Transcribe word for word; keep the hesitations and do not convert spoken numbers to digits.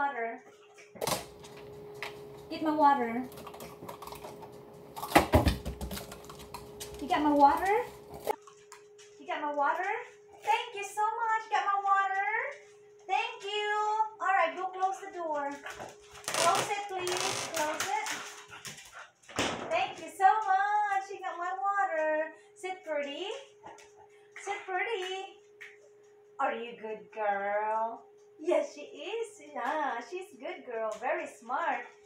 water. Get my water. You got my water? You got my water? Thank you so much. Got my water? Thank you. Alright, go close the door. Close it, please. Close it. Thank you so much. You got my water. Sit pretty. Sit pretty. Are you a good girl? Yes, she is. Yeah, she's a good girl. Very smart.